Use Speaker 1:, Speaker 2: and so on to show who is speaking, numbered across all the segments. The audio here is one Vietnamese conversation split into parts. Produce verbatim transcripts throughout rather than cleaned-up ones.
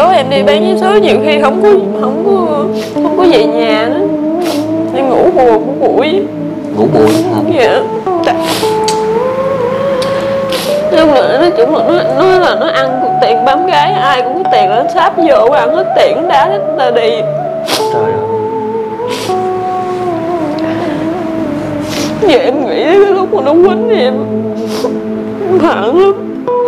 Speaker 1: tối em đi bán vé số nhiều khi không có không có không có về nhà nữa, em ngủ buồn ngủ bụi.
Speaker 2: Ngủ bụi hả?
Speaker 1: Dạ. Nhưng mà nói chung là nó nói là nó ăn tiền bám gái, ai cũng có tiền là nó sáp vô ăn hết tiền, đá hết là đi.
Speaker 2: Trời ơi.
Speaker 1: Giờ em nghĩ cái lúc mà nó quýnh thì em hận lắm.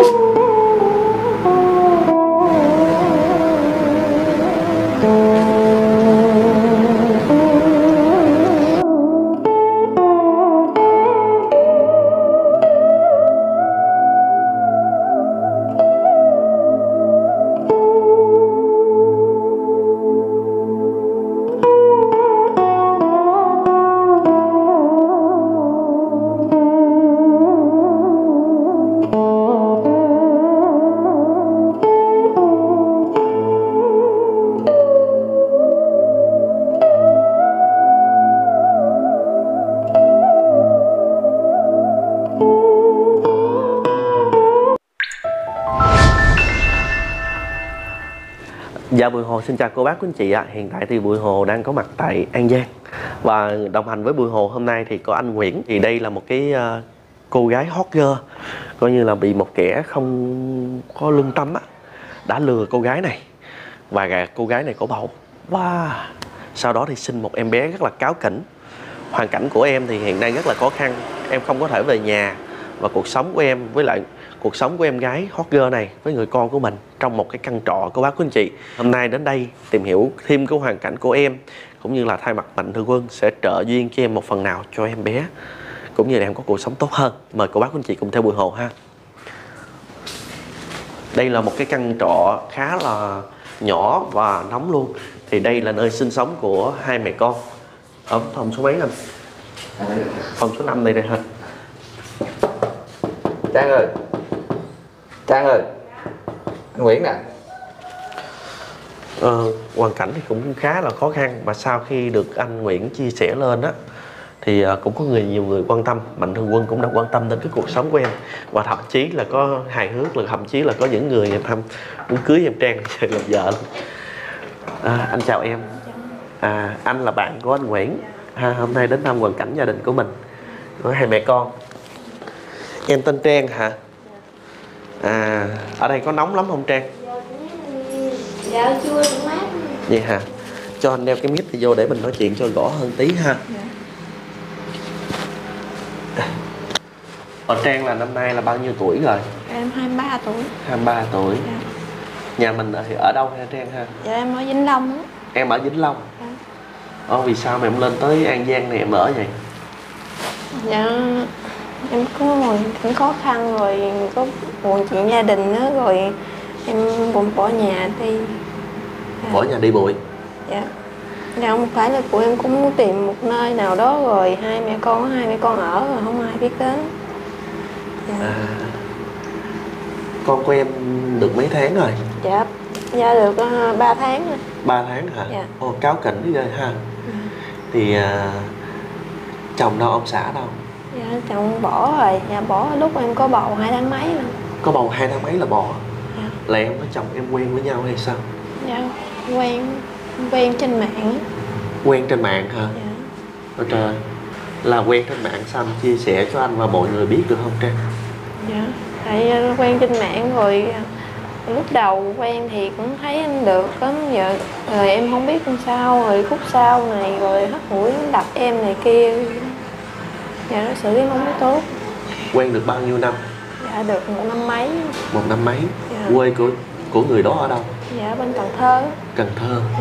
Speaker 2: Dạ, Bùi Hồ xin chào cô bác quý anh chị ạ. À. Hiện tại thì Bùi Hồ đang có mặt tại An Giang. Và đồng hành với Bùi Hồ hôm nay thì có anh Nguyễn. Thì đây là một cái uh, cô gái hot girl, coi như là bị một kẻ không có lương tâm á, đã lừa cô gái này. Và cô gái này có bầu. Và sau đó thì sinh một em bé rất là cáu kỉnh. Hoàn cảnh của em thì hiện nay rất là khó khăn. Em không có thể về nhà. Và cuộc sống của em với lại cuộc sống của em gái hot girl này với người con của mình trong một cái căn trọ của bác quý anh chị. Hôm nay đến đây tìm hiểu thêm cái hoàn cảnh của em, cũng như là thay mặt Mạnh Thường Quân sẽ trợ duyên cho em một phần nào cho em bé, cũng như là em có cuộc sống tốt hơn. Mời cô bác quý anh chị cùng theo Bùi Hồ ha. Đây là một cái căn trọ khá là nhỏ và nóng luôn. Thì đây là nơi sinh sống của hai mẹ con. Ở phòng số mấy anh? Phòng số năm đây đây hả?
Speaker 3: Trang ơi, Trang ơi, anh Nguyễn nè.
Speaker 2: Ờ, hoàn cảnh thì cũng khá là khó khăn. Và sau khi được anh Nguyễn chia sẻ lên á, thì cũng có người nhiều người quan tâm. Mạnh Thường Quân cũng đã quan tâm đến cái cuộc sống của em. Và thậm chí là có hài hước là thậm chí là có những người em thăm muốn cưới em Trang để làm vợ. À, anh chào em. À, anh là bạn của anh Nguyễn. À, hôm nay đến thăm hoàn cảnh gia đình của mình, của hai mẹ con. Em tên Trang hả? À, ở đây có nóng lắm không Trang?
Speaker 1: Dạ chưa, cũng mát.
Speaker 2: Vậy hả? Cho anh đeo cái mic thì vô để mình nói chuyện cho rõ hơn tí ha. Dạ. Ở Trang là năm nay là bao nhiêu tuổi rồi?
Speaker 1: Em hai mươi ba tuổi.
Speaker 2: hai mươi ba tuổi. Dạ. Nhà mình ở, ở đâu ha Trang ha?
Speaker 1: Dạ em ở Vĩnh Long á.
Speaker 2: Em ở Vĩnh Long?
Speaker 1: Dạ.
Speaker 2: Ồ, vì sao mà em lên tới An Giang này em ở vậy?
Speaker 1: Dạ em có hoàn cảnh khó khăn rồi, có buồn chuyện gia đình nữa, rồi em buồn bỏ nhà đi. Dạ.
Speaker 2: Bỏ nhà đi bụi?
Speaker 1: Dạ. Dạ không phải là của em cũng muốn tìm một nơi nào đó rồi hai mẹ con hai mẹ con ở rồi không ai biết đến. Dạ.
Speaker 2: À, con của em được mấy tháng rồi?
Speaker 1: Dạ, dạ được uh, ba tháng rồi.
Speaker 2: ba tháng hả? Dạ. Ồ, cáo kỉnh rồi ha. Ừ. Thì uh, chồng đâu, ông xã đâu?
Speaker 1: Dạ chồng bỏ rồi, dạ bỏ lúc em có bầu hai tháng mấy rồi.
Speaker 2: Có bầu hai tháng mấy là bỏ?
Speaker 1: Dạ.
Speaker 2: Là em với chồng em quen với nhau hay sao?
Speaker 1: Dạ quen, quen trên mạng.
Speaker 2: Quen trên mạng hả?
Speaker 1: Dạ.
Speaker 2: Ôi trời, là quen trên mạng sao anh chia sẻ cho anh và mọi người biết được không Trang?
Speaker 1: Dạ, tại quen trên mạng rồi lúc đầu quen thì cũng thấy anh được lắm, giờ rồi em không biết làm sao, rồi khúc sau này rồi hất hủi đập em này kia. Dạ nó xử lý không có tốt.
Speaker 2: Quen được bao nhiêu năm?
Speaker 1: Dạ được một năm mấy.
Speaker 2: Một năm mấy?
Speaker 1: Dạ.
Speaker 2: Quê của của người đó ở đâu?
Speaker 1: Dạ bên Cần Thơ.
Speaker 2: Cần Thơ.
Speaker 1: Dạ.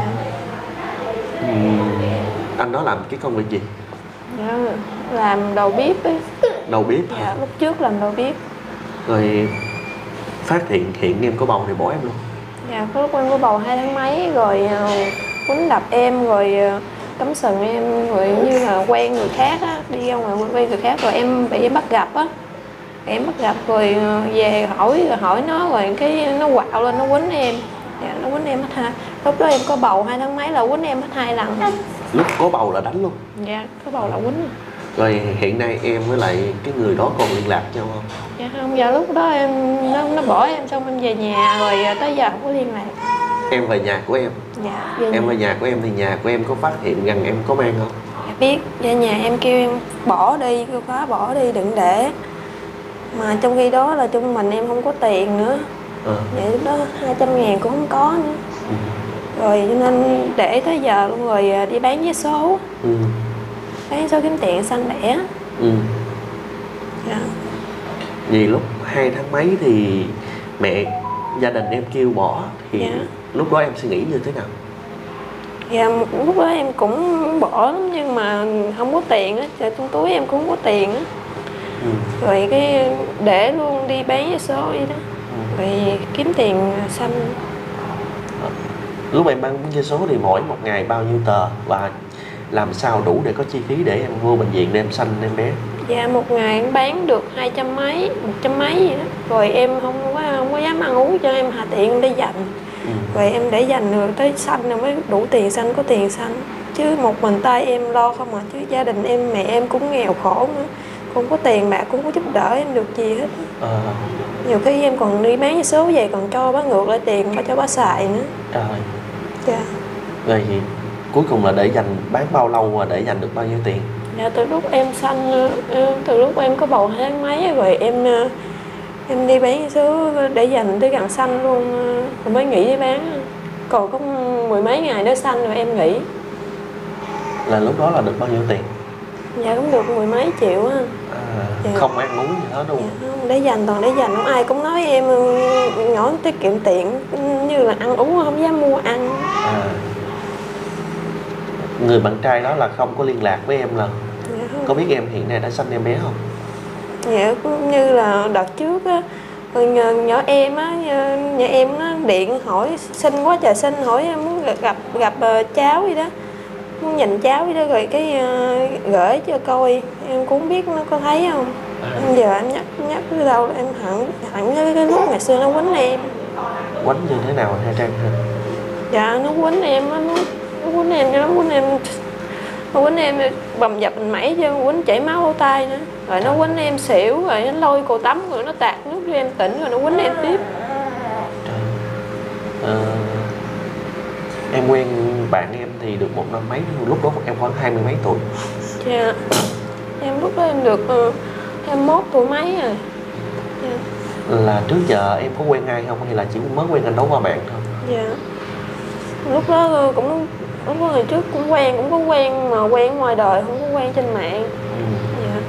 Speaker 2: Uhm, anh đó làm cái công việc gì?
Speaker 1: Dạ làm đầu bếp ấy.
Speaker 2: Đầu bếp hả?
Speaker 1: Dạ lúc trước làm đầu bếp.
Speaker 2: Rồi phát hiện hiện em có bầu thì bỏ em luôn?
Speaker 1: Dạ có lúc em có bầu hai tháng mấy rồi quýnh đập em rồi cắm sừng em, rồi như là quen người khác á, đi ra ngoài quen người khác rồi em bị bắt gặp á, em bắt gặp rồi về hỏi rồi hỏi nó rồi cái nó quạo lên nó quýnh em. Dạ nó quýnh em hết hai, lúc đó em có bầu hai tháng mấy là quýnh em hết hai lần.
Speaker 2: Lúc có bầu là đánh luôn?
Speaker 1: Dạ có bầu là quýnh.
Speaker 2: Rồi hiện nay em với lại cái người đó còn liên lạc nhau không?
Speaker 1: Dạ không, giờ lúc đó em nó, nó bỏ em xong em về nhà rồi tới giờ không có liên lạc.
Speaker 2: Em về nhà của em.
Speaker 1: Dạ về
Speaker 2: Em
Speaker 1: nhà.
Speaker 2: về nhà của em thì nhà của em có phát hiện rằng em có mang không?
Speaker 1: Dạ biết, về nhà em kêu em bỏ đi, kêu khóa bỏ đi đừng để. Mà trong khi đó là trong mình em không có tiền nữa.
Speaker 2: À.
Speaker 1: Vậy lúc đó hai trăm ngàn cũng không có nữa.
Speaker 2: Ừ.
Speaker 1: Rồi cho nên để tới giờ luôn rồi đi bán vé số.
Speaker 2: Ừ.
Speaker 1: Bán vé số kiếm tiền xanh lẻ.
Speaker 2: Ừ.
Speaker 1: Dạ.
Speaker 2: Vì lúc hai tháng mấy thì mẹ gia đình em kêu bỏ thì
Speaker 1: Dạ.
Speaker 2: lúc đó em suy nghĩ như thế nào?
Speaker 1: Dạ lúc đó em cũng muốn bỏ lắm nhưng mà không có tiền á, trong túi em cũng không có tiền á.
Speaker 2: Ừ.
Speaker 1: Rồi cái để luôn đi bán vé số vậy đó.
Speaker 2: Ừ.
Speaker 1: Rồi kiếm tiền xanh.
Speaker 2: Lúc em bán vé số thì mỗi một ngày bao nhiêu tờ và làm sao đủ để có chi phí để em vô bệnh viện để em sanh em bé?
Speaker 1: Dạ một ngày em bán được hai trăm mấy, một trăm mấy vậy đó. Rồi em không có không có dám ăn uống cho em hà tiện em để dành.
Speaker 2: Ừ.
Speaker 1: Rồi em để dành rồi tới sanh rồi mới đủ tiền sanh, có tiền sanh. Chứ một mình tay em lo không à, chứ gia đình em mẹ em cũng nghèo khổ nữa. Không có tiền bạc cũng có giúp đỡ em được gì hết.
Speaker 2: À.
Speaker 1: Nhiều khi em còn đi bán vé số về còn cho bác ngược lại tiền bà cho bà xài nữa.
Speaker 2: Trời.
Speaker 1: Dạ.
Speaker 2: Rồi thì cuối cùng là để dành bán bao lâu và để dành được bao nhiêu tiền?
Speaker 1: Dạ từ lúc em sanh, từ lúc em có bầu hai tháng mấy rồi em em đi bán vé số để dành tới gần sanh luôn rồi mới nghỉ đi bán. Còn có mười mấy ngày nữa sanh rồi em nghỉ.
Speaker 2: Là lúc đó là được bao nhiêu tiền?
Speaker 1: Dạ cũng được mười mấy triệu á.
Speaker 2: À,
Speaker 1: dạ.
Speaker 2: Không ăn uống gì hết luôn.
Speaker 1: Dạ, không, để dành toàn để dành, không ai cũng nói em nhỏ tiết kiệm tiền như là ăn uống không dám mua ăn.
Speaker 2: À. Người bạn trai đó là không có liên lạc với em là
Speaker 1: Dạ, không.
Speaker 2: có biết em hiện nay đã sanh em bé không?
Speaker 1: Dạ cũng như là đợt trước á, nhỏ em á, nhà em nó điện hỏi xinh quá trời xinh, hỏi em muốn gặp gặp cháu vậy đó, muốn nhìn cháu vậy đó, rồi cái uh, gửi cho coi, em cũng không biết nó có thấy không. À. Giờ em nhắc nhắc tới đâu em hẳn hẳn cái, cái lúc ngày xưa nó quýnh em.
Speaker 2: Quýnh như thế nào hả Trang?
Speaker 1: Dạ nó quýnh em á, nó, nó quýnh em nó quýnh em nó quýnh em bầm dập mình mẩy cho quýnh chảy máu lỗ tai nữa. Rồi nó quýnh em xỉu, rồi nó lôi cô tắm, rồi nó tạt nước cho em tỉnh, rồi nó quýnh em tiếp.
Speaker 2: Ờ, em quen bạn em thì được một năm mấy, lúc đó em khoảng hai mươi mấy tuổi.
Speaker 1: Dạ. Em lúc đó em được uh, hai mươi mốt tuổi mấy rồi. Dạ.
Speaker 2: Là trước giờ em có quen ai không hay là chỉ mới quen anh đó qua bạn thôi?
Speaker 1: Dạ. Lúc đó cũng lúc đó hồi trước cũng quen, cũng có quen mà quen ngoài đời, không có quen trên mạng.
Speaker 2: Ừ.
Speaker 1: Dạ.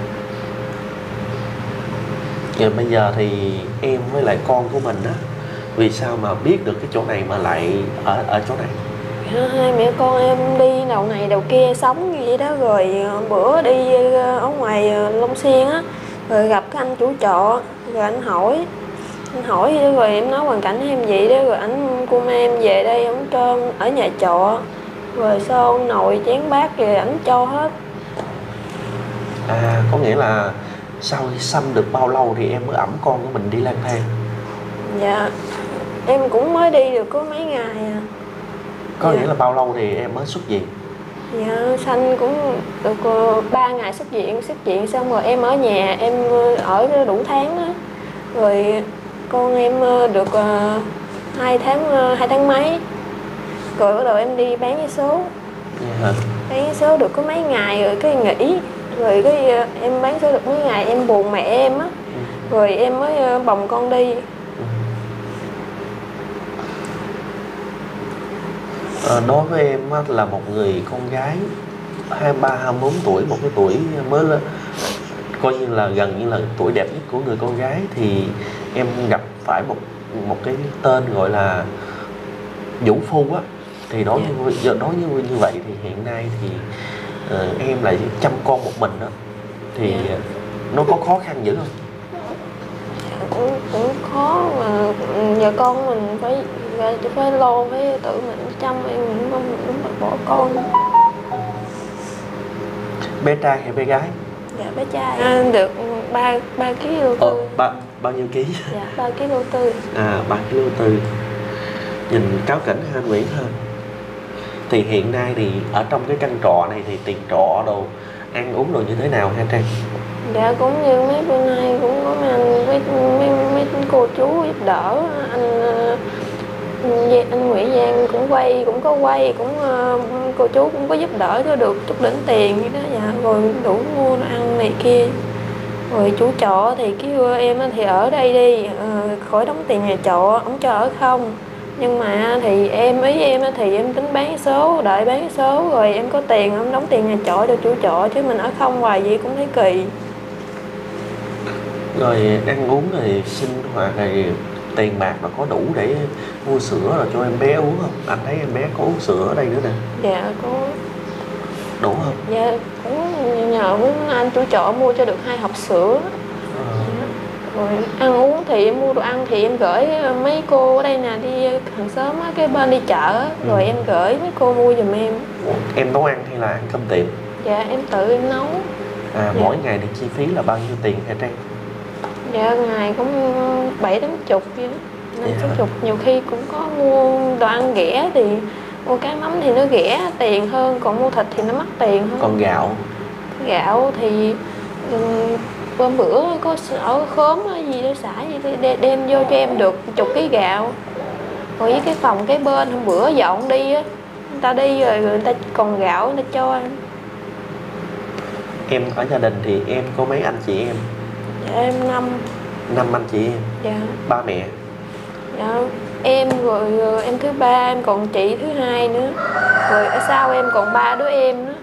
Speaker 2: Giờ bây giờ thì em với lại con của mình á, vì sao mà biết được cái chỗ này mà lại ở ở chỗ này?
Speaker 1: Hai mẹ con em đi đầu này đầu kia sống như vậy đó, rồi bữa đi ở ngoài Long Xuyên á, rồi gặp cái anh chủ trọ, rồi anh hỏi anh hỏi rồi em nói hoàn cảnh em vậy đó, rồi anh cô em về đây ông cho ở nhà trọ, rồi son nồi chén bát rồi ảnh cho hết.
Speaker 2: À, có nghĩa là sau khi sanh được bao lâu thì em mới ẵm con của mình đi lang thang?
Speaker 1: Dạ em cũng mới đi được có mấy ngày à.
Speaker 2: Có
Speaker 1: dạ.
Speaker 2: nghĩa là bao lâu thì em mới xuất viện?
Speaker 1: Dạ sanh cũng được ba ngày xuất viện, xuất viện xong rồi em ở nhà, em ở đủ tháng đó. Rồi con em được hai tháng hai tháng mấy, rồi bắt đầu em đi bán vé số.
Speaker 2: Yeah.
Speaker 1: Bán vé số được có mấy ngày rồi cái nghỉ, rồi cái em bán số được mấy ngày em buồn mẹ em á, ừ. rồi em mới bồng con đi.
Speaker 2: Ừ. À, đối với em á, là một người con gái hai mươi ba, hai mươi bốn tuổi, một cái tuổi mới lên, coi như là gần như là tuổi đẹp nhất của người con gái, thì em gặp phải một một cái tên gọi là vũ phu á, thì đối với yeah. đối với như vậy thì hiện nay thì uh, em lại chăm con một mình đó, thì yeah. nó có khó khăn dữ không?
Speaker 1: Cũng, cũng khó mà giờ con mình phải phải lo, phải tự mình chăm, em mình không mình bỏ con.
Speaker 2: Bé trai hay bé gái?
Speaker 1: Dạ bé trai. À, được ba ba ký lô tư.
Speaker 2: Ba bao nhiêu ký?
Speaker 1: Dạ ba ký lô tư. À
Speaker 2: ba ký lô tư. Nhìn cáo cảnh ha Nguyễn ha. Thì hiện nay thì ở trong cái căn trọ này thì tiền trọ đồ ăn uống đồ như thế nào ha Trang?
Speaker 1: Dạ cũng như mấy bữa nay cũng có mấy anh mấy, mấy, mấy cô chú giúp đỡ, anh anh Nguyễn Giang quay cũng có quay cũng uh, cô chú cũng có giúp đỡ cho được chút đỉnh tiền như đó, dạ, rồi đủ mua ăn này kia. Rồi chủ trọ thì kêu em thì ở đây đi, uh, khỏi đóng tiền nhà trọ, ông cho ở không. Nhưng mà thì em ý em thì em tính bán số, đợi bán số rồi em có tiền em đóng tiền nhà trọ cho chủ trọ, chứ mình ở không hoài vậy cũng thấy kỳ.
Speaker 2: Rồi ăn uống rồi sinh hoạt rồi tiền bạc mà có đủ để mua sữa rồi cho em bé uống không? Anh thấy em bé có uống sữa ở đây nữa nè.
Speaker 1: Dạ có.
Speaker 2: Đủ không?
Speaker 1: Dạ cũng nhờ với anh chủ trọ mua cho được hai hộp sữa.
Speaker 2: Ờ.
Speaker 1: Rồi ăn uống thì em mua đồ ăn thì em gửi mấy cô ở đây nè, đi hàng xóm á, cái bên đi chợ á, rồi
Speaker 2: Ừ.
Speaker 1: em gửi mấy cô mua giùm em.
Speaker 2: Em nấu ăn hay là ăn cơm tiệm?
Speaker 1: Dạ em tự em nấu.
Speaker 2: À,
Speaker 1: Dạ.
Speaker 2: mỗi ngày thì chi phí là bao nhiêu tiền hả Trang?
Speaker 1: Dạ ngày cũng bảy tám chục vậy đó, năm
Speaker 2: Dạ.
Speaker 1: sáu chục. Nhiều khi cũng có mua đồ ăn rẻ thì mua cái mắm thì nó rẻ tiền hơn, còn mua thịt thì nó mắc tiền hơn.
Speaker 2: Còn gạo?
Speaker 1: Gạo thì um, hôm bữa có ở khóm hay gì đó xả gì đó, đe- đem vô cho em được chục ký gạo. Rồi với cái phòng cái bên hôm bữa dọn đi á, người ta đi rồi người ta còn gạo người ta cho ăn.
Speaker 2: Em ở gia đình thì em có mấy anh chị em?
Speaker 1: Dạ em năm.
Speaker 2: Năm anh chị em.
Speaker 1: Dạ.
Speaker 2: Ba mẹ?
Speaker 1: Dạ em rồi, rồi em thứ ba, em còn chị thứ hai nữa, rồi ở sau em còn ba đứa em nữa.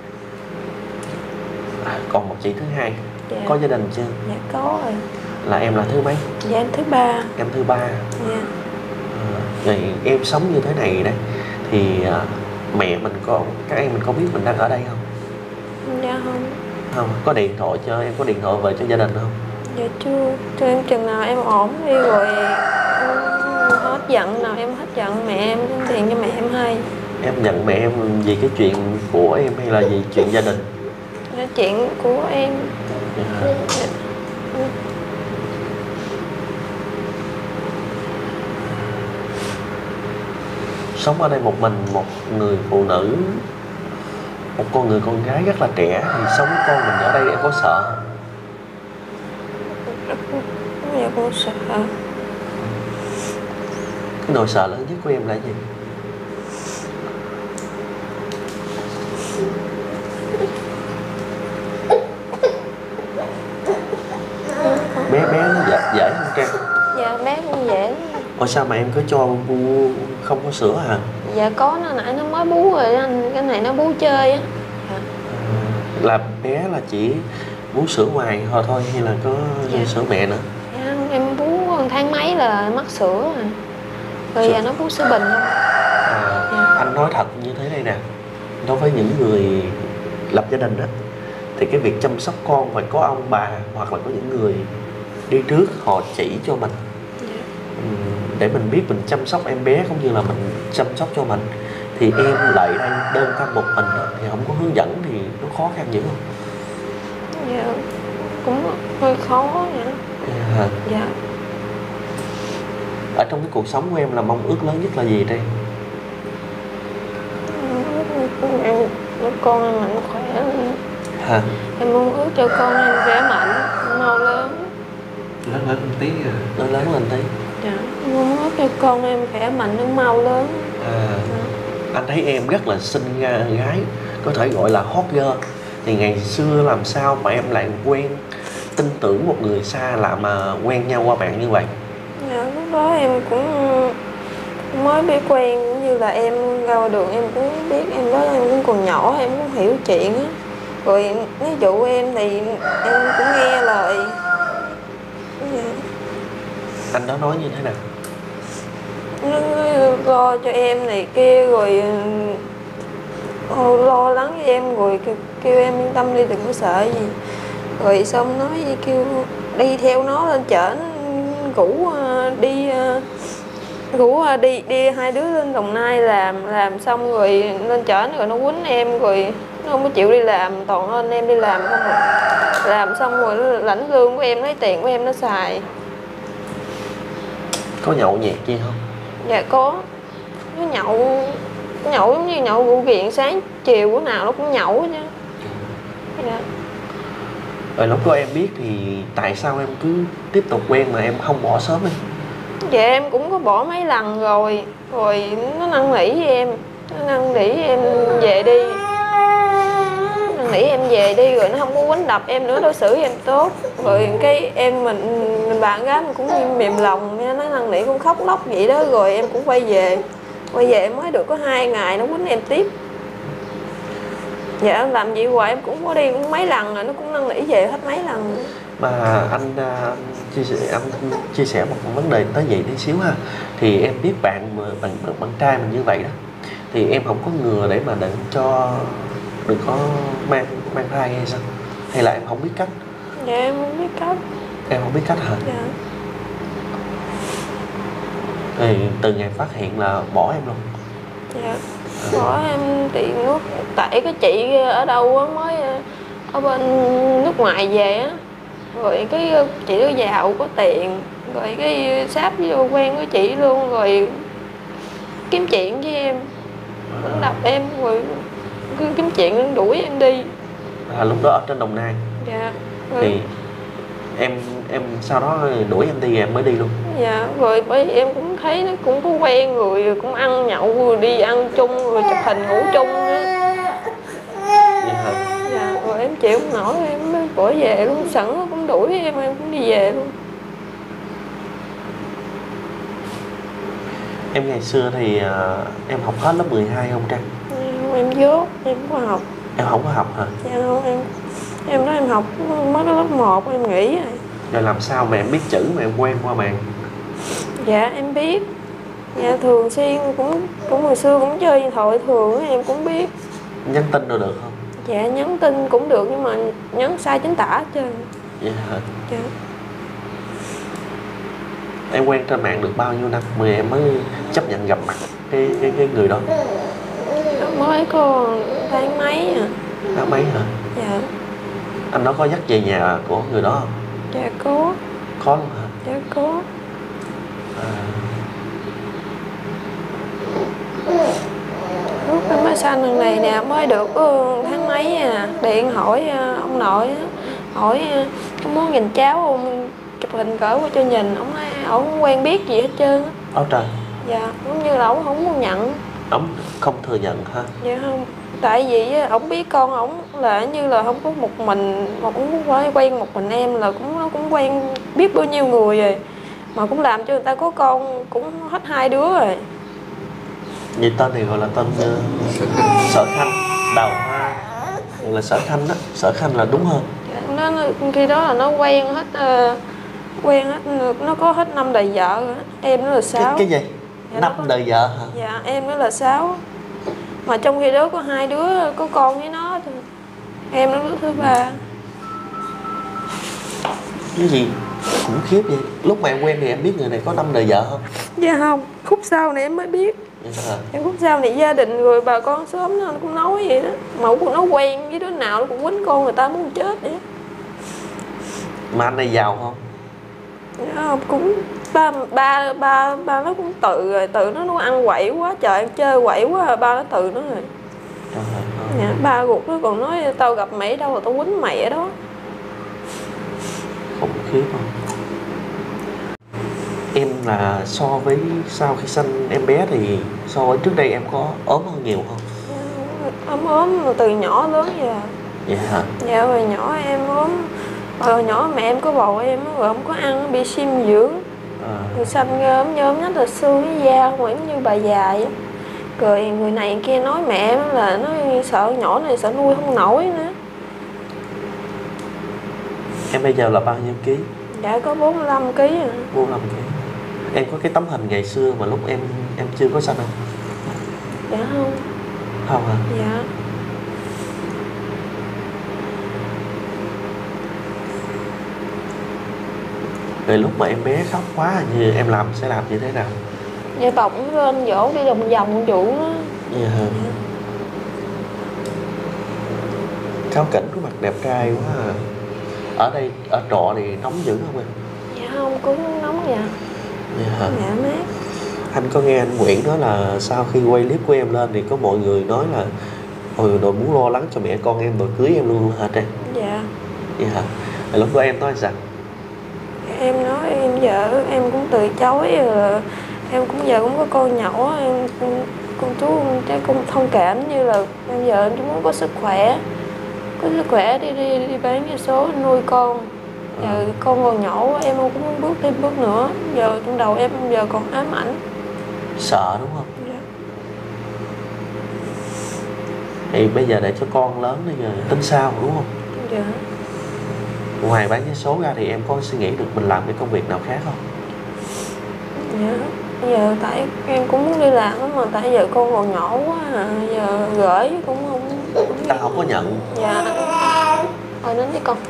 Speaker 2: À, còn một chị thứ hai.
Speaker 1: Dạ.
Speaker 2: Có gia đình chưa?
Speaker 1: Dạ có rồi.
Speaker 2: Là em là thứ mấy?
Speaker 1: Dạ em thứ ba.
Speaker 2: Em thứ ba.
Speaker 1: Dạ.
Speaker 2: À, rồi em sống như thế này đây thì à, mẹ mình có, các em mình có biết mình đang ở đây không?
Speaker 1: Dạ không.
Speaker 2: Không. Có điện thoại cho em, có điện thoại về cho gia đình không?
Speaker 1: Dạ chưa. Cho em chừng nào em ổn đi rồi em hết giận, nào em hết giận mẹ em đem tiền cho mẹ em hay.
Speaker 2: Em giận mẹ em vì cái chuyện của em hay là vì chuyện gia đình?
Speaker 1: Dạ, chuyện của em.
Speaker 2: Dạ.
Speaker 1: Dạ.
Speaker 2: Sống ở đây một mình, một người phụ nữ, một con người con gái rất là trẻ thì sống với con mình ở đây em có sợ không?
Speaker 1: Dạ con sợ.
Speaker 2: Cái nỗi sợ lớn nhất của em là gì? Bé bé nó dễ, dễ không Trang?
Speaker 1: Dạ bé cũng dễ.
Speaker 2: Ủa sao mà em cứ cho bu không có sữa hả?
Speaker 1: Dạ có, nó nãy nó mới bú rồi anh, cái này nó bú chơi á. Dạ.
Speaker 2: Là bé là chỉ bú sữa ngoài thôi thôi hay là có
Speaker 1: Dạ.
Speaker 2: sữa mẹ nữa?
Speaker 1: Dạ, em bú một tháng mấy là mắc sữa rồi. Rồi
Speaker 2: Sữa.
Speaker 1: giờ nó bú sữa bình không?
Speaker 2: À,
Speaker 1: Dạ.
Speaker 2: anh nói thật như thế này nè, đối với những người lập gia đình đó thì cái việc chăm sóc con phải có ông bà hoặc là có những người đi trước họ chỉ cho mình.
Speaker 1: Dạ.
Speaker 2: Ừm, để mình biết mình chăm sóc em bé cũng như là mình chăm sóc cho mình. Thì em lại đây đơn thân một mình đó, thì không có hướng dẫn thì nó khó khăn dữ không?
Speaker 1: Dạ cũng hơi khó vậy đó.
Speaker 2: À,
Speaker 1: Dạ.
Speaker 2: ở trong cái cuộc sống của em là mong ước lớn nhất là gì đây?
Speaker 1: Em con em mạnh khỏe.
Speaker 2: Hả?
Speaker 1: Em mong ước cho con em khỏe mạnh, mau lớn.
Speaker 3: Lớn lớn một tí à.
Speaker 2: Nó lớn lên tí.
Speaker 1: Dạ. Em mong ước cho con em khỏe mạnh, nó mau lớn.
Speaker 2: À, anh thấy em rất là xinh ga- gái, có thể gọi là hot girl. Thì ngày xưa làm sao mà em lại quen, tin tưởng một người xa lạ mà quen nhau qua mạng như vậy?
Speaker 1: Dạ, lúc đó em cũng mới biết quen, cũng như là em ra ngoài đường em cũng biết, em đó em cũng còn nhỏ em cũng hiểu chuyện á. Rồi ví dụ em thì em cũng nghe lời. Dạ.
Speaker 2: Anh đó nói như thế nào?
Speaker 1: Nó lo cho em này kia rồi ờ, lo lắng cho em rồi kêu, kêu em yên tâm đi, đừng có sợ gì. Rồi xong nói với kêu đi theo nó lên chợ, rủ ờ, đi ờ, rủ ờ, đi đi hai đứa lên Đồng Nai làm làm xong rồi lên chợ rồi nó quýnh em, rồi nó không có chịu đi làm, toàn anh em đi làm không à. Làm xong rồi nó lãnh lương của em, lấy tiền của em nó xài.
Speaker 2: Có nhậu nhẹt gì không?
Speaker 1: Dạ có. Nó nhậu nhậu giống như nhậu rượu ghiền, sáng chiều bữa nào nó cũng nhậu chứ. Dạ.
Speaker 2: Rồi lúc đó em biết thì tại sao em cứ tiếp tục quen mà em không bỏ sớm em?
Speaker 1: Dạ em cũng có bỏ mấy lần rồi. Rồi nó năn nỉ với em. Nó năn nỉ em về đi. Năn nỉ em về đi rồi nó không có quýnh đập em nữa, đối xử với em tốt. Rồi cái em mình, mình bạn gái mình cũng mềm lòng, nó năn nỉ cũng khóc lóc vậy đó. Rồi em cũng quay về. Quay về em mới được có hai ngày nó quýnh em tiếp. Dạ làm gì hoài em cũng có đi cũng mấy lần rồi, nó cũng năn nỉ về hết mấy lần.
Speaker 2: Mà anh, anh chia sẻ anh chia sẻ một vấn đề tới vậy tí xíu ha. Thì em biết bạn mà bạn, bạn, bạn trai mình như vậy đó, thì em không có ngừa để mà đừng cho đừng có mang mang thai hay sao? Hay là em không biết cách?
Speaker 1: Dạ em không biết cách.
Speaker 2: Em không biết cách hả?
Speaker 1: Dạ.
Speaker 2: Thì từ ngày phát hiện là bỏ em luôn?
Speaker 1: Dạ. Bỏ em tiền nước. Tại cái chị ở đâu á mới ở bên nước ngoài về á. Rồi cái chị đó giàu có tiền. Rồi cái sáp vô quen với chị luôn. Rồi kiếm chuyện với em. Cũng đập em rồi cứ kiếm chuyện đuổi em đi.
Speaker 2: À, lúc đó ở trên Đồng Nai.
Speaker 1: Dạ. Rồi.
Speaker 2: Thì em em sau đó đuổi em đi em mới đi luôn.
Speaker 1: Dạ. Rồi bởi vì em cũng thấy nó cũng có quen rồi, rồi cũng ăn nhậu rồi đi ăn chung rồi chụp hình ngủ chung á.
Speaker 2: Vậy hả?
Speaker 1: Dạ. Rồi em chịu không nổi em mới bỏ về luôn. Sẵn nó cũng đuổi em em cũng đi về luôn.
Speaker 2: Em ngày xưa thì uh, em học hết lớp mười hai không Trang?
Speaker 1: Em, em dốt, em không có học.
Speaker 2: Em không có học hả?
Speaker 1: Dạ không, em em nói em học mới có lớp một em nghỉ rồi.
Speaker 2: Rồi làm sao mà em biết chữ mà em quen qua mạng?
Speaker 1: Dạ em biết. Dạ thường xuyên cũng cũng hồi xưa cũng chơi điện thoại thường em cũng biết.
Speaker 2: Nhắn tin rồi được không?
Speaker 1: Dạ nhắn tin cũng được nhưng mà nhắn sai chính tả hết trơn.
Speaker 2: Vậy hả?
Speaker 1: Dạ.
Speaker 2: Em quen trên mạng được bao nhiêu năm mà em mới chấp nhận gặp mặt cái cái, cái người đó?
Speaker 1: Mới có tháng mấy à.
Speaker 2: Tháng mấy hả?
Speaker 1: Dạ.
Speaker 2: Anh đó có dắt về nhà của người đó không?
Speaker 1: Dạ có.
Speaker 2: Có luôn hả?
Speaker 1: Dạ có.
Speaker 2: À.
Speaker 1: Lúc em mới sanh lần này nè mới được tháng mấy à. Điện hỏi ông nội hỏi có muốn nhìn cháu không, chụp hình cỡ qua cho nhìn. Ông nói ổng không quen biết gì hết trơn á.
Speaker 2: Áo trời.
Speaker 1: Dạ giống như là ổng không muốn nhận.
Speaker 2: Ổng không thừa nhận ha?
Speaker 1: Dạ không. Tại vì ổng biết con ổng là như là không có một mình, mà cũng không phải quen một mình em, là cũng nó cũng quen biết bao nhiêu người rồi, mà cũng làm cho người ta có con cũng hết hai đứa rồi.
Speaker 2: Vậy tên này gọi là tên uh, Sở Khanh, Đào Hoa, gọi là Sở Khanh đó. Sở Khanh là đúng hơn.
Speaker 1: Dạ, nó, nó khi đó là nó quen hết uh, quen hết, nó có hết năm đời vợ rồi. Em nó là sáu.
Speaker 2: Cái, cái gì?
Speaker 1: Dạ,
Speaker 2: năm
Speaker 1: có...
Speaker 2: đời vợ hả?
Speaker 1: Dạ em nó là sáu. Mà trong khi đó có hai đứa có con với nó thôi. Em nó đứa thứ ba.
Speaker 2: Cái gì khủng khiếp vậy? Lúc mà em quen thì em biết người này có năm đời vợ không?
Speaker 1: Dạ không, khúc sau này em mới biết.
Speaker 2: À.
Speaker 1: Em khúc sau này gia đình rồi bà con xóm nó cũng nói vậy đó. Mẫu của nó quen với đứa nào nó cũng quýnh con người ta muốn chết vậy.
Speaker 2: Mà anh này giàu không?
Speaker 1: Dạ, cũng ba ba ba ba nó cũng tự rồi, tự nó nó ăn quậy quá trời, ăn chơi quậy quá, ba nó tự nó rồi.
Speaker 2: Trời ơi.
Speaker 1: Dạ, ba ruột nó còn nói tao gặp mày ở đâu là tao quýnh mày ở đó.
Speaker 2: Khủng khiếp không? Em là so với sau khi sanh em bé thì so với trước đây em có ốm hơn nhiều không?
Speaker 1: Dạ, ốm ốm từ nhỏ lớn giờ.
Speaker 2: Vậy hả?
Speaker 1: Dạ hồi nhỏ em ốm. Hồi nhỏ mẹ em có bầu em rồi không có ăn, bị suy dinh dưỡng.
Speaker 2: À.
Speaker 1: Rồi xanh ốm nhôm nhất là xương với da không, giống như bà già vậy. Rồi người này kia nói mẹ em là nó sợ nhỏ này sợ nuôi không nổi nữa.
Speaker 2: Em bây giờ là bao nhiêu ký?
Speaker 1: Dạ có bốn mươi lăm ký rồi.
Speaker 2: bốn mươi lăm ký. Em có cái tấm hình ngày xưa mà lúc em em chưa có sanh không?
Speaker 1: Dạ không.
Speaker 2: Không hả?
Speaker 1: Dạ.
Speaker 2: Rồi lúc mà em bé khóc quá như em làm sẽ làm như thế nào?
Speaker 1: Dạ bỗng lên dỗ đi vòng vòng vụ đó.
Speaker 2: Dạ hả? Kháo cảnh của mặt đẹp trai quá à. Ở đây, ở trọ thì nóng dữ không em?
Speaker 1: Dạ không, cũng nóng dạ.
Speaker 2: Dạ hả?
Speaker 1: Dạ mát.
Speaker 2: Anh có nghe anh Nguyễn nói là sau khi quay clip của em lên thì có mọi người nói là ôi đội muốn lo lắng cho mẹ con em rồi cưới em luôn hả Trang?
Speaker 1: Dạ.
Speaker 2: Dạ hả? Lúc đó em nói sao?
Speaker 1: Em nói em cũng vợ em cũng từ chối rồi, em cũng giờ cũng có con nhỏ, em con chú chắc cũng thông cảm, như là em giờ em chỉ muốn có sức khỏe, có sức khỏe đi đi đi bán vé số nuôi con. Giờ con còn nhỏ quá, em cũng muốn bước thêm bước nữa, giờ trong đầu em giờ còn ám ảnh.
Speaker 2: Sợ đúng không?
Speaker 1: Dạ.
Speaker 2: Thì bây giờ để cho con lớn bây giờ tính sao đúng không?
Speaker 1: Dạ.
Speaker 2: Ngoài bán vé số ra thì em có suy nghĩ được mình làm cái công việc nào khác không?
Speaker 1: Dạ. Giờ tại em cũng muốn đi làm mà tại giờ con còn nhỏ quá à. Giờ gửi cũng không, không
Speaker 2: Ta không có nhận.
Speaker 1: Dạ. Thôi đến với con.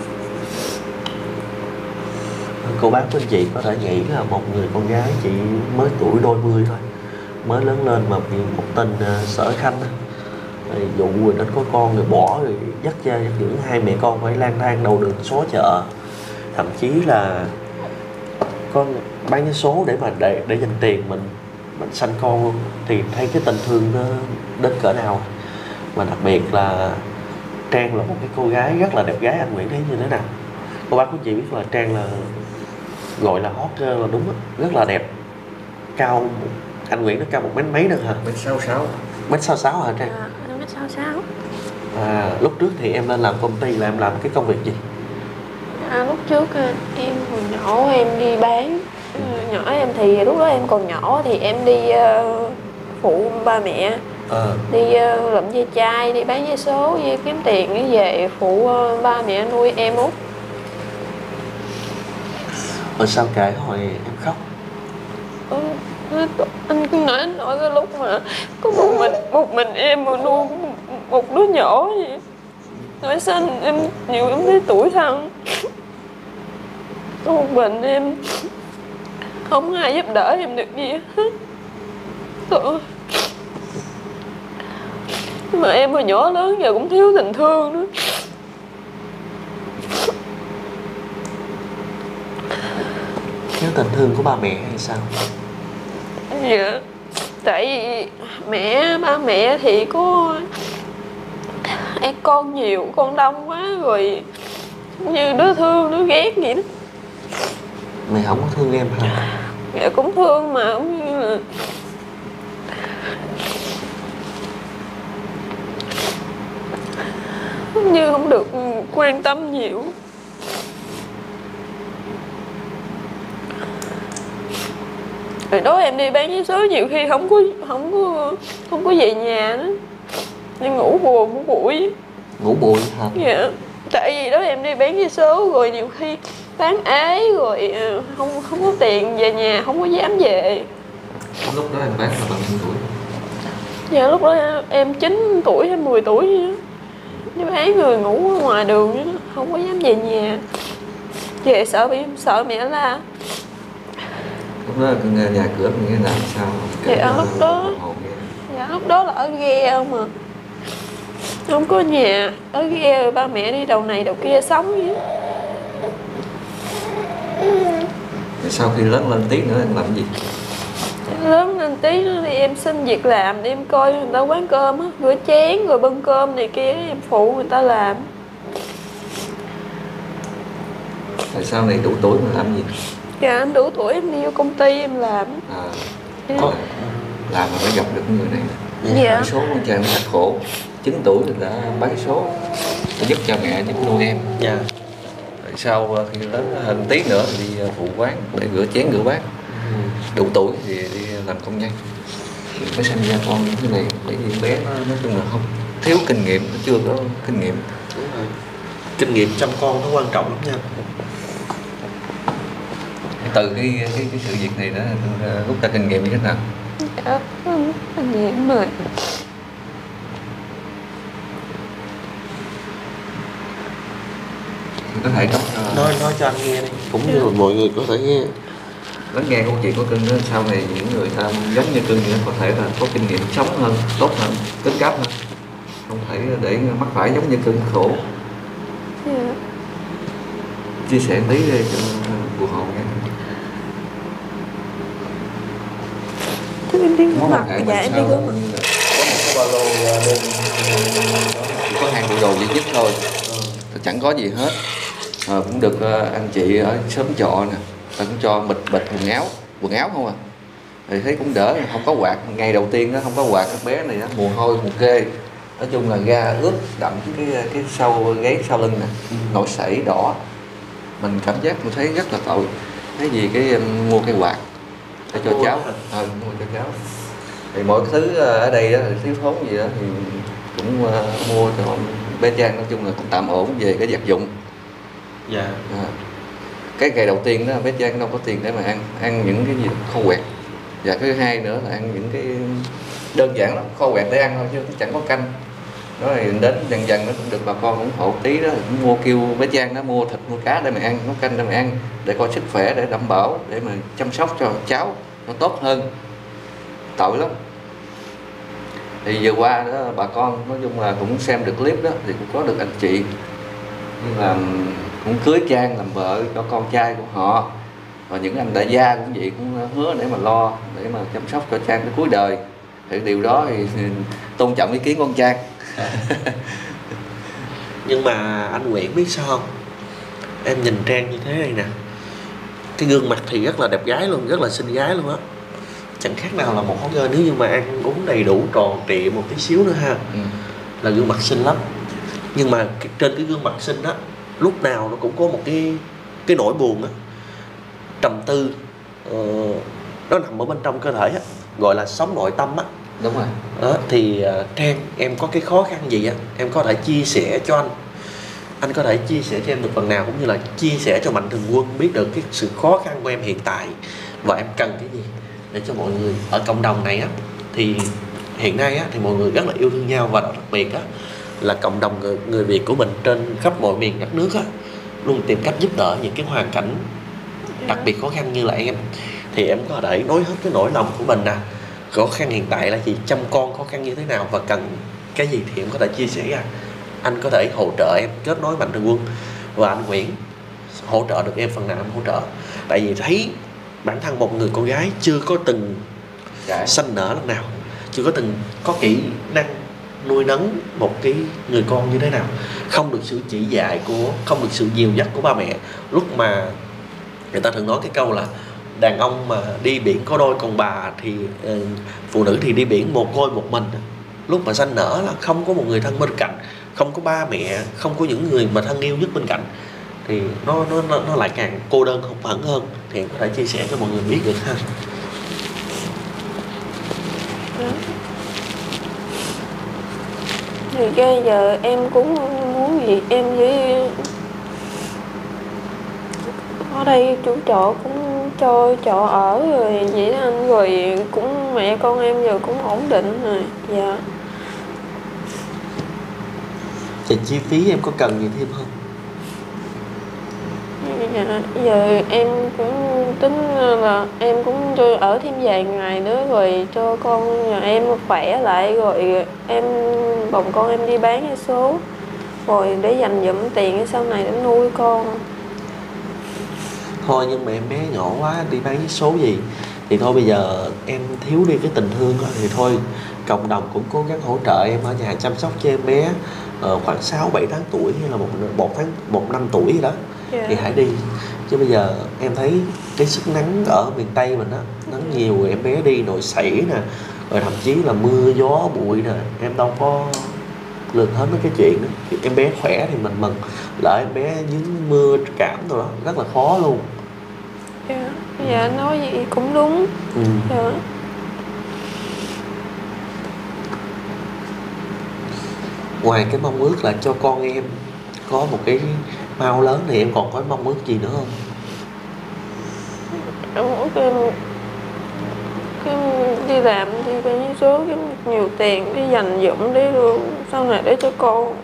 Speaker 2: Cô bác của anh chị có thể nghĩ là một người con gái chị mới tuổi đôi mươi thôi, mới lớn lên mà bị một tên uh, sở khanh rồi dụ rồi đến có con rồi bỏ rồi dắt cha dắt dưỡng hai mẹ con phải lang thang đầu đường xó chợ, thậm chí là con bán vé số để mà để để dành tiền mình mình sanh con luôn, thì thấy cái tình thương nó đến cỡ nào. Mà đặc biệt là Trang là một cái cô gái rất là đẹp gái, anh Nguyễn thấy như thế nào? Cô bác của chị biết là Trang là gọi là hot girl là đúng á, rất là đẹp, cao, anh Nguyễn nó cao một mét mấy được hả?
Speaker 3: Mét sáu sáu.
Speaker 2: Mét sáu sáu hả Trang?
Speaker 1: Dạ, em mét sáu sáu.
Speaker 2: À, lúc trước thì em lên làm công ty là em làm cái công việc gì?
Speaker 1: À, lúc trước em hồi nhỏ em đi bán, nhỏ em thì lúc đó em còn nhỏ thì em đi uh, phụ ba mẹ,
Speaker 2: À.
Speaker 1: đi uh, lụm ve chai, đi bán vé số, đi kiếm tiền để về phụ uh, ba mẹ nuôi em út.
Speaker 2: Rồi sao kể hồi em khóc?
Speaker 1: Ừ, anh cứ nói anh nói cái lúc mà có một mình một mình em mà nuôi một đứa nhỏ vậy, nói xanh em nhiều em thấy tủi thân. Có một mình em, không ai giúp đỡ em được gì hết. Thôi. Mà em hồi nhỏ lớn giờ cũng thiếu tình thương nữa.
Speaker 2: Thiếu tình thương của ba mẹ hay sao?
Speaker 1: Dạ. Tại vì mẹ, ba mẹ thì có em con nhiều, con đông quá rồi như đứa thương, đứa ghét vậy đó.
Speaker 2: Mẹ không có thương em hả?
Speaker 1: Dạ cũng thương mà cũng như là như không được quan tâm nhiều. Rồi đó em đi bán vé số nhiều khi không có không có không có về nhà nữa, đi ngủ buồn ngủ bụi.
Speaker 2: Ngủ bụi hả?
Speaker 1: Dạ. Tại vì đó em đi bán vé số rồi nhiều khi bán ế rồi không không có tiền về nhà, không có dám về.
Speaker 3: Lúc đó em bán là bao nhiêu tuổi?
Speaker 1: Dạ lúc đó em chín tuổi hay mười tuổi vậy đó. Đi bán người ngủ ở ngoài đường đó, không có dám về nhà. Về sợ bị sợ mẹ la.
Speaker 3: Lúc đó nhà cửa mình nghe làm sao?
Speaker 1: Dạ lúc đó Dạ lúc đó là ở ghe không à, không có nhà, ở ghe ba mẹ đi đầu này đầu kia sống vậy.
Speaker 3: Sau khi lớn lên tí nữa em làm gì?
Speaker 1: Lớn lên tí nữa thì em xin việc làm, đi em coi người ta quán cơm á, rửa chén rồi bưng cơm này kia em phụ người ta làm.
Speaker 3: Tại sau này đủ tuổi mà làm gì?
Speaker 1: Dạ em đủ tuổi em đi vô công ty em làm.
Speaker 3: À,
Speaker 1: Dạ.
Speaker 3: có làm mà phải gặp được người này.
Speaker 1: Dạ.
Speaker 3: Bán số con trai nó thật khổ, chín tuổi thì đã bán số để giúp cha mẹ giúp nuôi em.
Speaker 2: Dạ.
Speaker 3: Tại sau khi lớn hơn tí nữa thì đi phụ quán để rửa chén rửa bát.
Speaker 2: Ừ.
Speaker 3: Đủ tuổi thì đi làm công nhân. Thì mới sinh ra con như thế này, bởi vì bé nó nói chung là không thiếu kinh nghiệm, nó chưa có kinh nghiệm.
Speaker 2: Đúng rồi. Kinh nghiệm chăm con nó quan trọng lắm nha.
Speaker 3: Từ cái cái, cái sự việc này đó rút ra kinh nghiệm như thế nào?
Speaker 1: Dạ, kinh nghiệm rồi.
Speaker 3: Có thể có
Speaker 2: Nói nói cho anh nghe đi, cũng như là mọi người có thể nghe.
Speaker 3: lắng nghe câu chuyện của Cưng đó, sau này những người ta giống như Cưng nữa có thể là có kinh nghiệm sống hơn, tốt hơn, cứng cáp hơn, không phải để mắc phải giống như Cưng khổ.
Speaker 1: Dạ.
Speaker 3: Chia sẻ tí đi cho phù hợp nha.
Speaker 1: Thế em đi rửa
Speaker 3: Mối
Speaker 1: mặt.
Speaker 3: quan hệ
Speaker 1: Dạ
Speaker 3: mình
Speaker 1: em đi
Speaker 3: sao
Speaker 1: rửa mặt.
Speaker 3: có một cái ba lô đen, chỉ có hai bộ đồ duy nhất thôi, chẳng có gì hết. À, cũng được anh chị ở xóm trọ nè ta cũng cho bịch bịch quần áo quần áo không à, thì thấy cũng đỡ, không có quạt. Ngày đầu tiên đó không có quạt, các bé này đó, mồ hôi mồ kê, nói chung là da ướt đậm cái cái sau gáy sau lưng nè, ừ. nổi sảy đỏ, mình cảm giác mình thấy rất là tội. Cái gì cái um, mua cái quạt để cho mua cháu, ờ, mua cho cháu. Thì mọi thứ ở đây đó, thiếu thốn gì đó thì cũng uh, mua cho bé Trang, nói chung là cũng tạm ổn về cái vật dụng.
Speaker 2: Dạ.
Speaker 3: À, cái ngày đầu tiên đó bé Trang đâu có tiền để mà ăn ăn những cái gì kho quẹt, và thứ hai nữa là ăn những cái đơn giản lắm, kho quẹt để ăn thôi chứ chẳng có canh. Đó thì đến dần dần nó cũng được bà con ủng hộ tí đó, cũng mua kêu bé Trang nó mua thịt mua cá để mà ăn, nấu canh để mà ăn, để coi sức khỏe, để đảm bảo, để mà chăm sóc cho cháu nó tốt hơn. Tội lắm. Thì vừa qua đó bà con nói chung là cũng xem được clip đó, thì cũng có được anh chị nhưng là cũng cưới Trang làm vợ cho con trai của họ, và những anh đại gia cũng vậy, cũng hứa để mà lo, để mà chăm sóc cho Trang tới cuối đời. Thì điều đó thì tôn trọng ý kiến của con Trang.
Speaker 2: Nhưng mà anh Nguyễn biết sao không, em nhìn Trang như thế này nè, cái gương mặt thì rất là đẹp gái luôn, rất là xinh gái luôn á, chẳng khác nào là một hot girl. Nếu như mà ăn uống đầy đủ tròn trịa một tí xíu nữa ha, ừ. là gương mặt xinh lắm. Nhưng mà trên cái gương mặt xinh á, lúc nào nó cũng có một cái cái nỗi buồn á, trầm tư, uh, nó nằm ở bên trong cơ thể á, gọi là sống nội tâm á.
Speaker 3: Đúng rồi.
Speaker 2: Đó, thì uh, Trang, em có cái khó khăn gì á, em có thể chia sẻ cho anh, anh có thể chia sẻ cho em được phần nào, cũng như là chia sẻ cho Mạnh Thường Quân biết được cái sự khó khăn của em hiện tại và em cần cái gì, để cho mọi người ở cộng đồng này á, thì hiện nay á thì mọi người rất là yêu thương nhau, và đặc biệt á là cộng đồng người, người Việt của mình trên khắp mọi miền đất nước á luôn tìm cách giúp đỡ những cái hoàn cảnh đặc biệt khó khăn như là em. Thì em có thể nói hết cái nỗi lòng của mình nè, khó khăn hiện tại là gì, chăm con khó khăn như thế nào và cần cái gì thì em có thể chia sẻ ra. Anh có thể hỗ trợ em, kết nối Mạnh Thường Quân, và anh Nguyễn hỗ trợ được em phần nào em hỗ trợ. Tại vì thấy bản thân một người con gái chưa có từng
Speaker 3: Dạ.
Speaker 2: sanh nở lần nào, chưa có từng có kỹ năng nuôi nấng một cái người con như thế nào, không được sự chỉ dạy của, không được sự dìu dắt của ba mẹ. Lúc mà người ta thường nói cái câu là đàn ông mà đi biển có đôi, còn bà thì uh, phụ nữ thì đi biển một ngôi một mình. Lúc mà sanh nở là không có một người thân bên cạnh, không có ba mẹ, không có những người mà thân yêu nhất bên cạnh, thì nó nó nó, nó lại càng cô đơn hụt hẫng hơn. Thì em có thể chia sẻ cho mọi người biết được ha.
Speaker 1: Thì bây giờ em cũng muốn gì, em với ở đây chủ trọ cũng cho trọ ở rồi vậy đó anh, rồi cũng mẹ con em giờ cũng ổn định rồi. Dạ.
Speaker 2: Thì chi phí em có cần gì thêm không?
Speaker 1: Dạ, giờ em cũng tính là em cũng cho ở thêm vài ngày nữa rồi cho con nhà em khỏe lại, rồi em bồng con em đi bán vé số, rồi để dành dụm tiền sau này để nuôi con.
Speaker 2: Thôi nhưng mà em bé nhỏ quá, đi bán vé số gì thì thôi, bây giờ em thiếu đi cái tình thương đó, thì thôi cộng đồng cũng cố gắng hỗ trợ em ở nhà chăm sóc cho em bé uh, khoảng sáu bảy tháng tuổi hay là một một tháng một năm tuổi gì đó. Yeah. Thì hãy đi, chứ bây giờ em thấy cái sức nắng ở miền Tây mình á, nắng nhiều, em bé đi nổi sảy nè, rồi thậm chí là mưa gió bụi nè, em đâu có lường hết mấy cái chuyện đó. Thì em bé khỏe thì mình mừng, lỡ em bé dính mưa cảm rồi đó rất là khó luôn.
Speaker 1: Dạ, dạ nói gì cũng đúng. Ừ. Dạ.
Speaker 2: Ngoài cái mong ước là cho con em có một cái mau lớn thì em còn có mong ước gì nữa không?
Speaker 1: Em ước em, em đi làm đi bán vé số kiếm nhiều tiền để dành dụm để luôn sau này để cho con.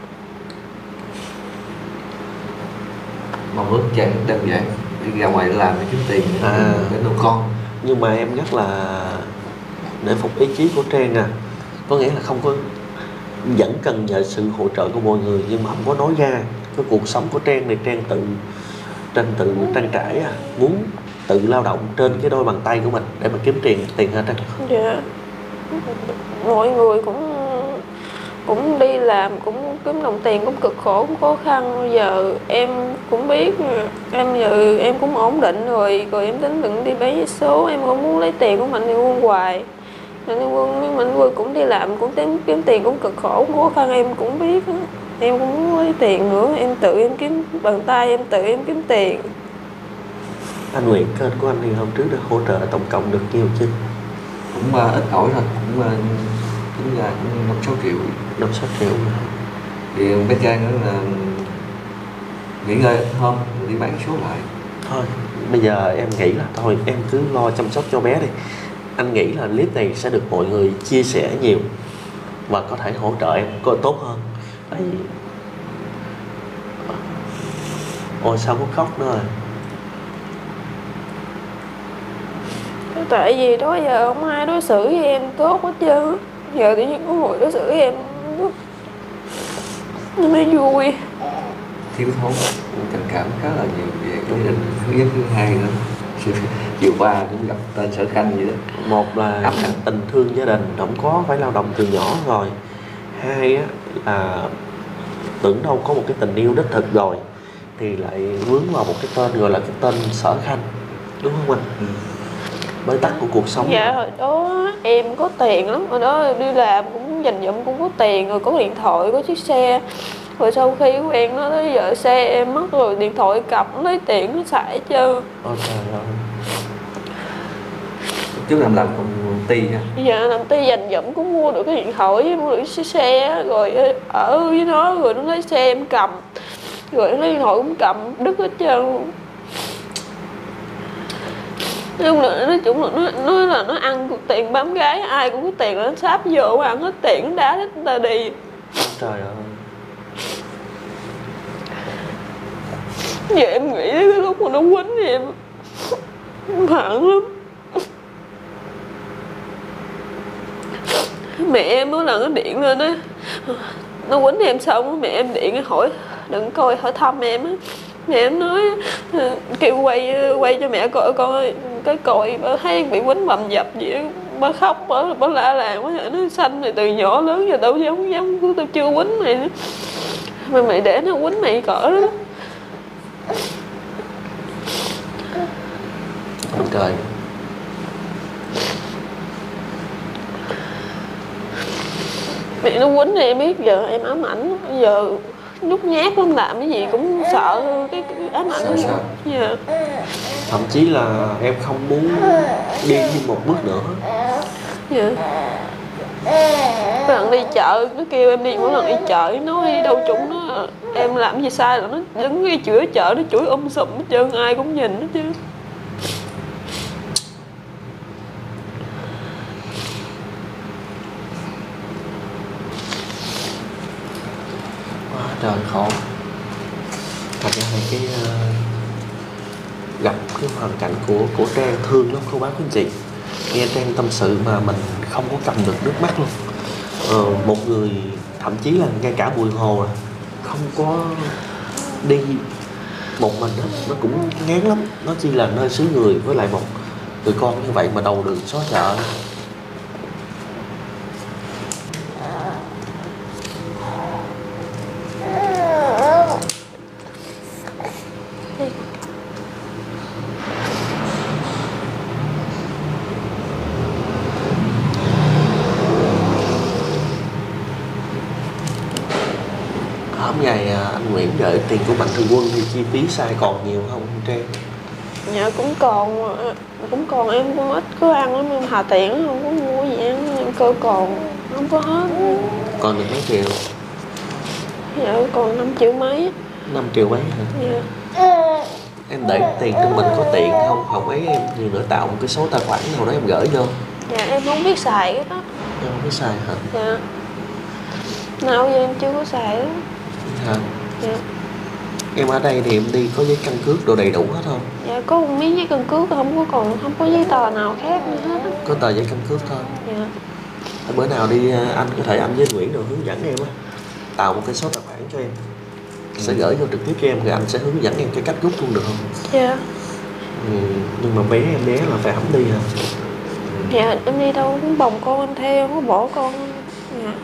Speaker 3: Mong ước Trang đơn giản, đi ra ngoài làm để kiếm tiền để, à, để nuôi con.
Speaker 2: Nhưng mà em rất là để phục ý chí của Trang nè, có nghĩa là không có, vẫn cần nhờ sự hỗ trợ của mọi người nhưng mà không có nói ra. Cái cuộc sống của Trang này Trang tự Trang tự trang trải, à, muốn tự lao động trên cái đôi bàn tay của mình để mà kiếm tiền tiền hết á.
Speaker 1: Dạ, mọi người cũng cũng đi làm, cũng kiếm đồng tiền, cũng cực khổ, cũng khó khăn. Bây giờ em cũng biết em giờ em cũng ổn định rồi, rồi em tính đừng đi bán vé số. Em không muốn lấy tiền của Mạnh Thường Quân hoài. Mạnh Thường Quân, Mạnh Thường Quân cũng đi làm, cũng kiếm, kiếm tiền, cũng cực khổ, cũng khó khăn, em cũng biết. Em cũng muốn lấy tiền nữa, em tự em kiếm bằng tay, em tự em kiếm tiền.
Speaker 2: Anh Nguyễn, kênh của anh thì hôm trước đã hỗ trợ tổng cộng được nhiều chứ?
Speaker 3: Cũng uh, ít ỏi thôi, cũng uh, tính ra cũng năm sáu triệu.
Speaker 2: Năm sáu triệu.
Speaker 3: Thì bé trai nữa là nghỉ ngơi hôm rồi đi bán số lại.
Speaker 2: Thôi bây giờ em nghĩ là thôi em cứ lo chăm sóc cho bé đi. Anh nghĩ là clip này sẽ được mọi người chia sẻ nhiều và có thể hỗ trợ em có tốt hơn. Tại vì ôi sao có khóc nữa rồi.
Speaker 1: Tại vì đó giờ không ai đối xử với em tốt hết trơn. Giờ tự nhiên có người đối xử với em nó mới vui.
Speaker 3: Thiếu thốn tình cảm khá là nhiều về gia đình. Thứ nhất, thứ hai nữa chiều qua cũng gặp tên Sở Khanh vậy đó.
Speaker 2: Một là
Speaker 3: Áp lực.
Speaker 2: tình thương gia đình không có, phải lao động từ nhỏ rồi. Hai á là tưởng đâu có một cái tình yêu đích thực rồi thì lại vướng vào một cái tên gọi là cái tên Sở Khanh, đúng không anh?
Speaker 3: Ừ.
Speaker 2: Bế tắc của cuộc sống.
Speaker 1: Dạ hồi đó em có tiền lắm, hồi đó đi làm cũng dành dụm, cũng có tiền rồi, có điện thoại, có chiếc xe. Rồi sau khi quen nó tới giờ xe em mất rồi, điện thoại cặp lấy tiền nó xài hết trơn.
Speaker 2: Ôi trời ơi.
Speaker 3: Trước làm làm công ty nha.
Speaker 1: Dạ làm ty dành dụm cũng mua được cái điện thoại, mua được cái chiếc xe, rồi ở với nó, rồi nó lấy xe em cầm, rồi nó lấy điện thoại cũng cầm đứt hết trơn luôn. Nhưng là nói chung là nó nói là nó ăn tiền bám gái, ai cũng có tiền là nó sáp vô ăn hết tiền, nó đá hết người ta đi.
Speaker 2: Trời ơi.
Speaker 1: Giờ em nghĩ đến cái lúc mà nó quýnh thì em hận lắm. Mẹ em mỗi lần nó điện lên á, nó quýnh em xong mẹ em điện hỏi đừng coi, hỏi thăm em á. Mẹ em nói kêu quay quay cho mẹ coi con ơi, cái còi bà thấy bị quýnh bầm dập gì đó. Bà khóc, bà, bà la làng quá. Nó xanh này từ nhỏ lớn giờ đâu dám dám tao chưa quýnh mày nữa. Mà mày để nó quýnh mày cỡ đó.
Speaker 2: Ông trời.
Speaker 1: Mẹ nó quýnh thì em biết giờ em ám ảnh. Giờ nhút nhát lắm, làm cái gì cũng sợ cái, cái ám ảnh.
Speaker 3: Sợ, sợ.
Speaker 1: Dạ.
Speaker 2: Thậm chí là em không muốn đi thêm một bước nữa.
Speaker 1: Dạ. Mỗi lần đi chợ nó kêu em đi, mỗi lần đi chợ nó đi đâu chúng nó em làm gì sai là nó đứng ngay chửi chợ, nó chửi um sùm hết trơn, ai cũng nhìn hết trơn.
Speaker 2: Trời khổ. Thật ra là cái uh, gặp cái hoàn cảnh của của Trang thương lắm cô bác quý anh chị. Nghe Trang tâm sự mà mình không có cầm được nước mắt luôn. Ờ, một người thậm chí là ngay cả Bùi Hồ à, không có đi một mình đó, nó cũng ngán lắm. Nó chỉ là nơi xứ người với lại một người con như vậy mà đầu đường xó chợ. Hôm ngày anh Nguyễn gửi tiền của Mạnh Thường Quân thì chi phí xài còn nhiều không Trang?
Speaker 1: Dạ cũng còn, cũng còn em cũng ít có ăn lắm, em hà tiện không có mua gì ăn, em cơ còn không có hết.
Speaker 2: Còn được mấy triệu?
Speaker 1: Dạ còn năm triệu mấy.
Speaker 2: Năm triệu mấy hả?
Speaker 1: Dạ.
Speaker 2: Em để tiền cho mình có tiện không? Không ấy em nhiều nữa tạo một cái số tài khoản nào đó em gửi vô.
Speaker 1: Dạ em không biết xài cái đó.
Speaker 2: Em không biết xài hả?
Speaker 1: Dạ. Nào giờ em chưa có xài đó.
Speaker 2: Hả?
Speaker 1: Dạ.
Speaker 2: Em ở đây thì em đi có giấy căn cước đồ đầy đủ hết không?
Speaker 1: Dạ có một miếng giấy căn cước, không có còn không có giấy tờ nào khác nữa hết á.
Speaker 2: Có tờ giấy căn cước thôi.
Speaker 1: Dạ.
Speaker 2: Bữa nào đi anh có thể anh với Nguyễn rồi hướng dẫn em á, tạo một cái số tài khoản cho em, sẽ gửi vô trực tiếp cho em rồi anh sẽ hướng dẫn em cái cách rút luôn được không?
Speaker 1: Dạ.
Speaker 2: Ừ, nhưng mà bé em bé là phải hẳn đi hả?
Speaker 1: Dạ em đi đâu cũng bồng con em theo, không có bỏ con. Dạ.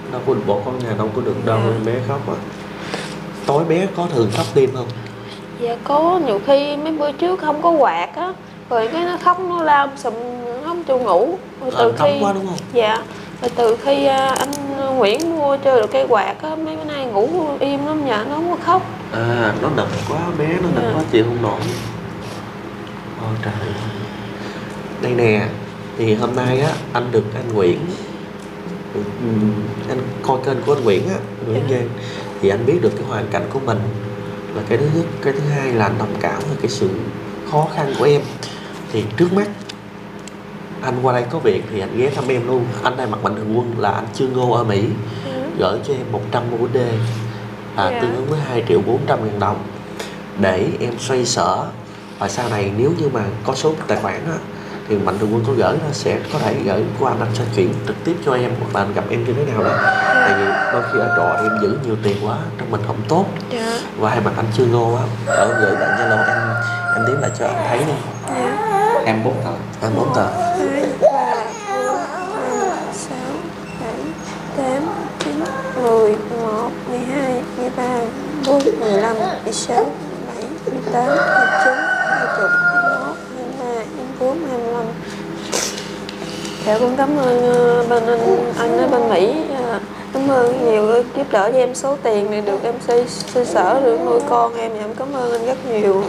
Speaker 2: đâu có bỏ con nhà đâu có được đâu,
Speaker 1: Dạ.
Speaker 2: em bé khóc á. Tối bé có thường khóc tim không?
Speaker 1: Dạ có, nhiều khi mấy bữa trước không có quạt á, rồi cái nó khóc nó lao sùm, nó không chịu ngủ. Rồi từ
Speaker 2: Ờ, nóng
Speaker 1: khi
Speaker 2: quá đúng không?
Speaker 1: dạ, rồi từ khi à, anh Nguyễn mua cho được cây quạt á, mấy bữa nay ngủ im lắm, nhà nó không có khóc.
Speaker 2: À, nó nặng quá, bé nó nặng
Speaker 1: Dạ.
Speaker 2: quá chịu không nổi. Ôi trời. Đây nè, thì hôm nay á anh được anh Nguyễn, ừ, anh coi kênh của anh Nguyễn á, Nguyễn
Speaker 1: Dạ.
Speaker 2: Giang, thì anh biết được cái hoàn cảnh của mình là cái thứ nhất, cái thứ hai là anh đồng cảm với cái sự khó khăn của em. Thì trước mắt anh qua đây có việc thì anh ghé thăm em luôn. Anh đây mặt mạnh thường quân là anh Trương Ngô ở Mỹ,
Speaker 1: Dạ.
Speaker 2: gửi cho em một trăm u ét đê, là
Speaker 1: Dạ.
Speaker 2: tương ứng với hai triệu bốn trăm ngàn đồng để em xoay sở. Và sau này nếu như mà có số tài khoản á, thì mạnh thường quân có gửi nó sẽ có thể gửi qua anh, anh sẽ chuyển trực tiếp cho em, hoặc là anh gặp em như thế nào đó. Tại vì đôi khi ở trọ thì em giữ nhiều tiền quá trong mình không tốt.
Speaker 1: Dạ.
Speaker 2: Và hai mặt anh Trương Ngô á, ở gửi bạn Zalo em em đếm lại cho anh thấy đi.
Speaker 1: Dạ.
Speaker 3: Em bốn tờ.
Speaker 2: Anh bốn tờ.
Speaker 1: Hai, ba, bốn, năm, sáu, bảy, tám, chín, mười, một, mười hai, mười ba, bốn, mười lăm, mười sáu, mười bảy, mười tám, mười chín, hai mươi, hai mươi mốt, hai mươi ba, hai mươi bốn, hai mươi lăm. Dạ con cảm ơn ờ, bên anh, anh ở bên Mỹ, ờ, cảm ơn nhiều giúp đỡ cho em số tiền này được em xoay xoay sở được nuôi con em, dạ em cảm ơn anh rất nhiều.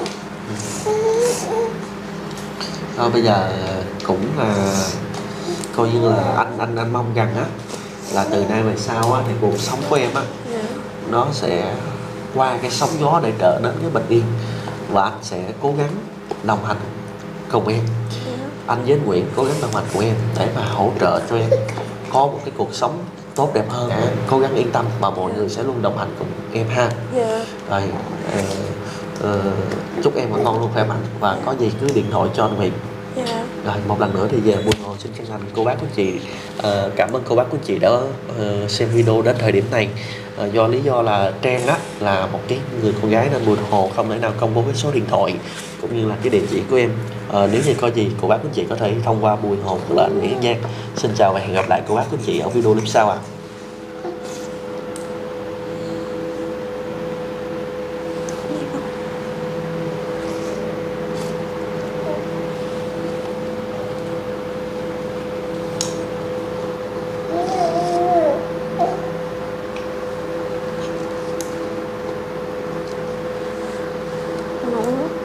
Speaker 2: Thôi bây giờ cũng là coi như là anh anh anh mong rằng á là từ nay về sau á thì cuộc sống của em á
Speaker 1: Dạ.
Speaker 2: nó sẽ qua cái sóng gió để trở đến cái bình yên, và anh sẽ cố gắng đồng hành cùng em.
Speaker 1: Dạ.
Speaker 2: Anh với anh Nguyễn cố gắng đồng hành cùng em để mà hỗ trợ cho em có một cái cuộc sống tốt đẹp hơn. Cố gắng yên tâm mà mọi người sẽ luôn đồng hành cùng em ha.
Speaker 1: Dạ.
Speaker 2: Rồi ờ, ờ, chúc em và con luôn khỏe mạnh, và có gì cứ điện thoại cho anh Nguyễn.
Speaker 1: Dạ.
Speaker 2: Rồi một lần nữa thì về Buôn Hồ xin chân thành cô bác quý chị, ờ, cảm ơn cô bác quý chị đã ờ, xem video đến thời điểm này. Ờ, do lý do là Trang á là một cái người con gái nên Buôn Hồ không thể nào công bố cái số điện thoại cũng như là cái địa chỉ của em. Ờ, nếu như có gì cô bác quý chị có thể thông qua Buôn Hồ hoặc là anh Nguyễn Giang. Xin chào và hẹn gặp lại cô bác quý chị ở video clip sau ạ. À.
Speaker 1: Ngủ.